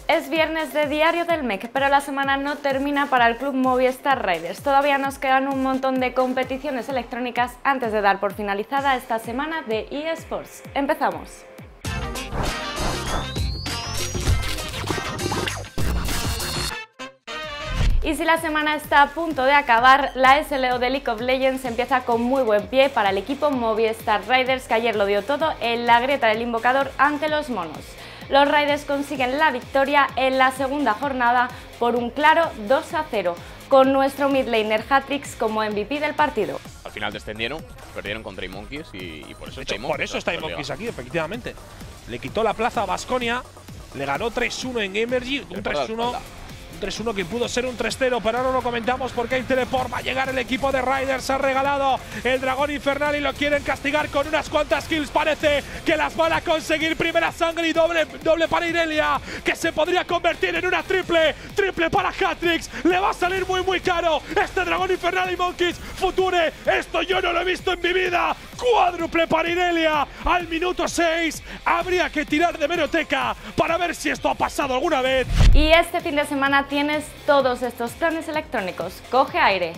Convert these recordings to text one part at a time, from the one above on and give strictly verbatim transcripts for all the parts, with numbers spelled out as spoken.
Es viernes de Diario del M E C, pero la semana no termina para el club Movistar Riders. Todavía nos quedan un montón de competiciones electrónicas antes de dar por finalizada esta semana de eSports. ¡Empezamos! Y si la semana está a punto de acabar, la S L O de League of Legends empieza con muy buen pie para el equipo Movistar Riders, que ayer lo dio todo en la grieta del invocador ante los monos. Los Riders consiguen la victoria en la segunda jornada por un claro dos a cero, con nuestro midlaner Hatrix como M V P del partido. Al final descendieron, perdieron con Trey Monkeys y, y por eso de hecho, Trey Monkeys, por eso está Monkeys aquí, efectivamente. Le quitó la plaza a Baskonia, le ganó tres uno en Gamergy, un tres uno. Un tres uno que pudo ser un tres cero, pero ahora no lo comentamos porque hay teleport. Va a llegar el equipo de Riders, ha regalado el dragón infernal y lo quieren castigar con unas cuantas kills. Parece que las van a conseguir. Primera sangre y doble, doble para Irelia, que se podría convertir en una triple. Triple para Hatrix. Le va a salir muy muy caro este dragón infernal y Monkeys. Future, esto yo no lo he visto en mi vida. Cuádruple para Irelia al minuto seis. Habría que tirar de hemeroteca para ver si esto ha pasado alguna vez. Y este fin de semana tienes todos estos planes electrónicos. ¡Coge aire!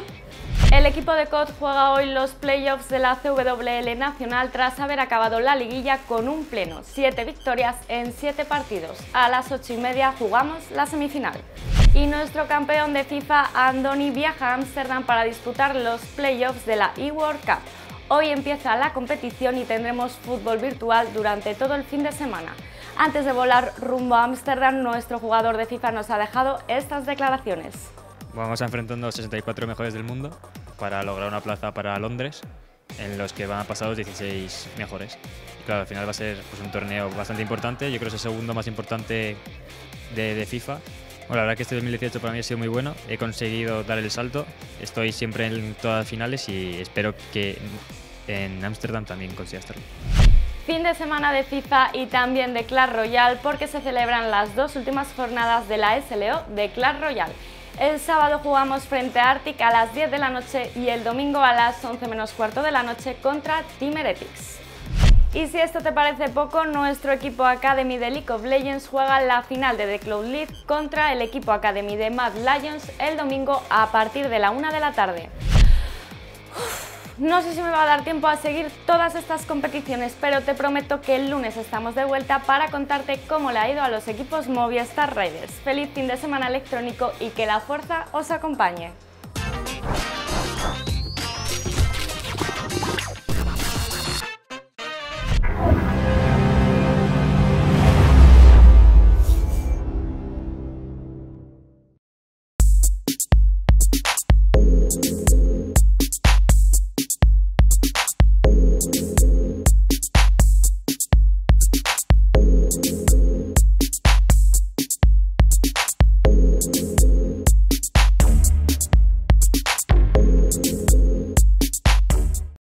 El equipo de C O D juega hoy los playoffs de la C W L Nacional tras haber acabado la liguilla con un pleno. Siete victorias en siete partidos. A las ocho y media jugamos la semifinal. Y nuestro campeón de FIFA, Andoni, viaja a Ámsterdam para disputar los playoffs de la eWorld Cup. Hoy empieza la competición y tendremos fútbol virtual durante todo el fin de semana. Antes de volar rumbo a Ámsterdam, nuestro jugador de FIFA nos ha dejado estas declaraciones. Vamos a enfrentando a los sesenta y cuatro mejores del mundo para lograr una plaza para Londres, en los que van a pasar los dieciséis mejores. Y claro, al final va a ser pues, un torneo bastante importante, yo creo que es el segundo más importante de, de FIFA. Bueno, la verdad que este dos mil dieciocho para mí ha sido muy bueno, he conseguido dar el salto, estoy siempre en todas las finales y espero que en Ámsterdam también consiga estarlo. Fin de semana de FIFA y también de Clash Royale porque se celebran las dos últimas jornadas de la S L O de Clash Royale. El sábado jugamos frente a Arctic a las diez de la noche y el domingo a las once menos cuarto de la noche contra Team Heretics. Y si esto te parece poco, nuestro equipo Academy de League of Legends juega la final de The Cloud League contra el equipo Academy de Mad Lions el domingo a partir de la una de la tarde. Uf. No sé si me va a dar tiempo a seguir todas estas competiciones, pero te prometo que el lunes estamos de vuelta para contarte cómo le ha ido a los equipos Movistar Riders. Feliz fin de semana electrónico y que la fuerza os acompañe.